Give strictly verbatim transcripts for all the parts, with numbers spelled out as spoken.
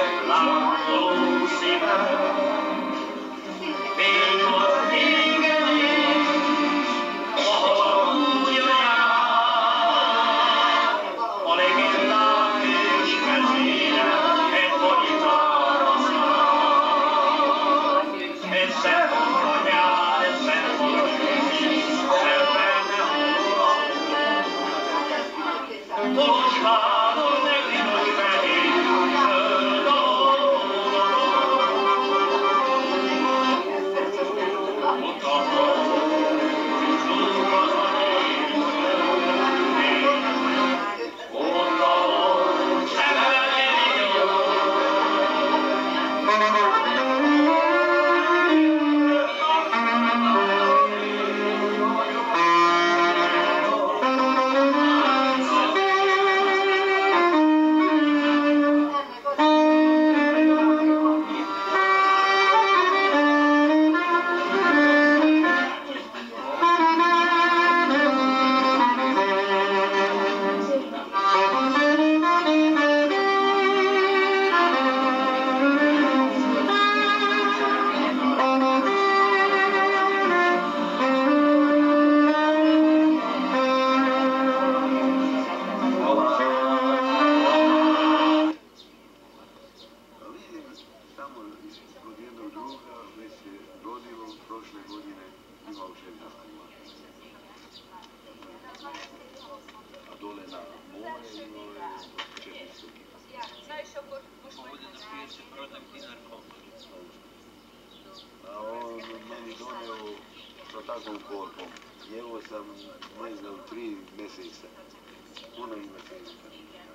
takvom korpom. Evo sam, ne znam, tri mjeseca. Puno ima mjeseca.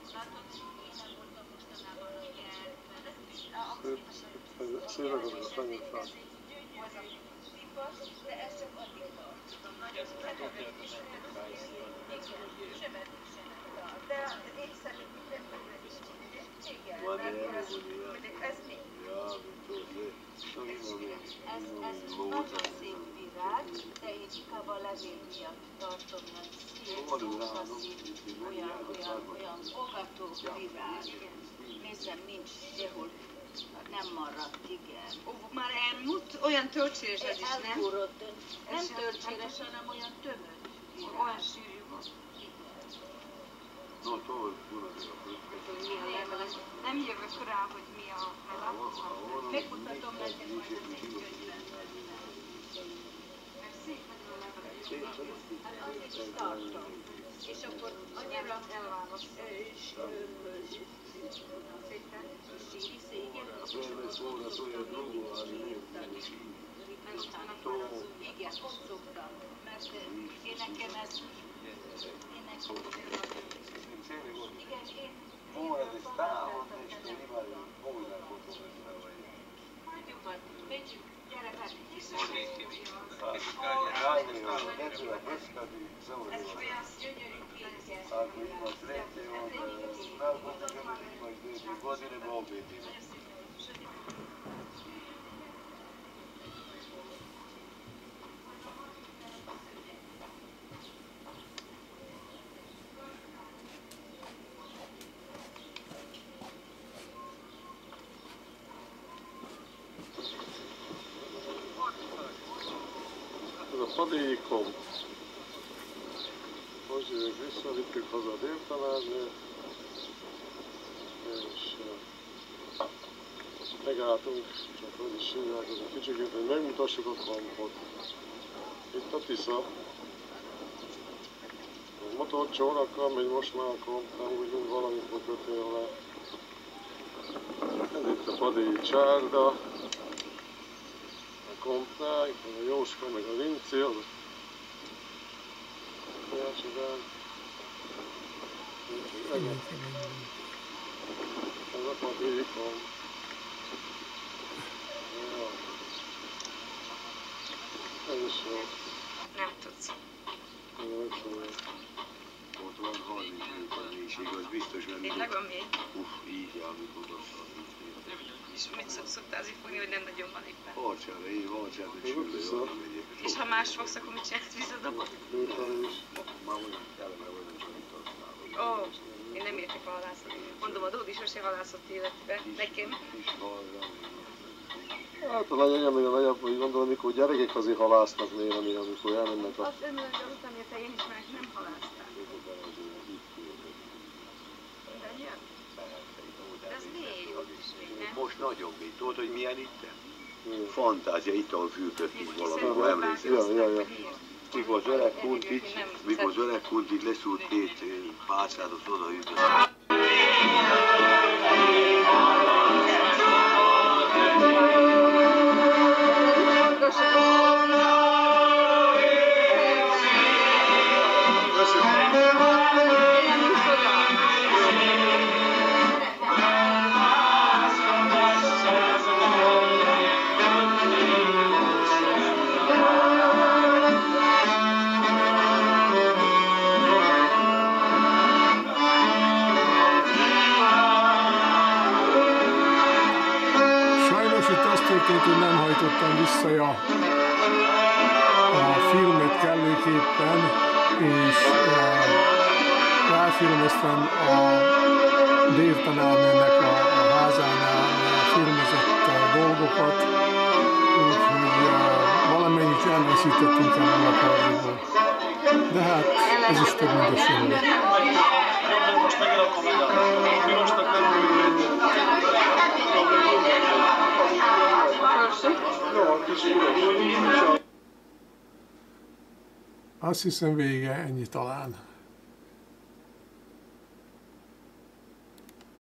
Szépen az a nagyon fel. Ez, ez nagyon szép virág, de én inkább a levél miatt tartom ilyen szép, rózsaszín, olyan, olyan, olyan fogató virág. Nézzem, nincs sehol, nem maradt, igen. Már elmúlt, olyan töltséres ez is, nem? Elgúrott, nem töltséres, hanem olyan tömött virág. Olyan sűrű volt. No, to je puno bilo. Nem jövök rá, hogy mi a meleg. Megmutatom neked majd az egy gyöngyben. Mert szép nagyon levelek. Hát azért is tartom. És akkor annyira elválasz. És Szépen. sírisz, igen. És Bene, suona, so je drugo, ali ne, ne svi. igen, ott szoktam. Mert én nekem ez... Én nekem... Cijeli godin. Igen, én... Morate stalno nešto imaju bojna kod toga. Majd jobban. Megyünk, gyere fel. Ajde, ne treba brskati, samo Ez da olyan gyönyörű kézzel. ako ima sreće, onda nakon toga imaš dvije godine ba opet ima. Ez a padélykom. Most jövök vissza, vittük haza a déltanárnőt, és uh, megálltunk, csak hogy is hívják, az a kicsikét, hogy megmutassuk a kampot. Itt a Tisza. A motorcsónakkal megy most már a kamp, nem úgy, mint valamikor kötél le. Ez itt a padélyi csárda. A kompnál, itt van a Jóska, meg a Vinci, az Jácsidán. Ez a padélyi kamp. Ja. Ez is jó. Nem tudsz. Ez a legszóval. Ott van harminc méter mélység, az biztos, mert Tényleg van még? uff, így áll, mikor ott harminc méter. És mit szok, szoktál azért fogni, hogy nem nagyon van éppen? Harcsára, én harcsára Jó, csülő, vissza. arra megyek. És ha más fogsz, akkor mit csinálsz? Visszadobod? Lőtelen is. Már olyan kellene, hogy nem csak itt használom. Ó, Én nem értek a halászat. Mondom, a Dódi sose halászott életbe. Nekem. Kis halra. Hát a nagy anyám, még a nagyap, hogy gondolom, amikor gyerekek azért halásznak néha, néha, amikor elmennek a... Azt önmondom, hogy azután érte én is már nem halásztál. De ez négy ott is még, nem? Most nagyobb, mint tudod, hogy milyen itt? Igen. Fantázia, itt ahol fürtöttünk valamikor, Ja, emlékszel? ja, ja, ja. Mikor az öreg kuntit, mikor az öreg kuntit leszúrt két pálcát, az oda jutott. Hogy nem hajtottam vissza a, a filmet kellőképpen, és ráfilmeztem a dévtanárnőnek a, a házánál filmezett a dolgokat, úgyhogy valamennyit elveszítettünk ebből a kardiból. De hát ez is több, mint a semmi. Azt hiszem vége, ennyi talán.